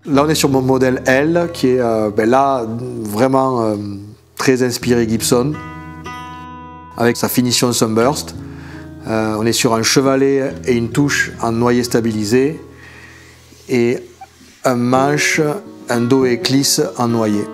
Là, on est sur mon modèle L, qui est là vraiment très inspiré Gibson, avec sa finition Sunburst. On est sur un chevalet et une touche en noyer stabilisé, et un manche, un dos et clisse en noyer.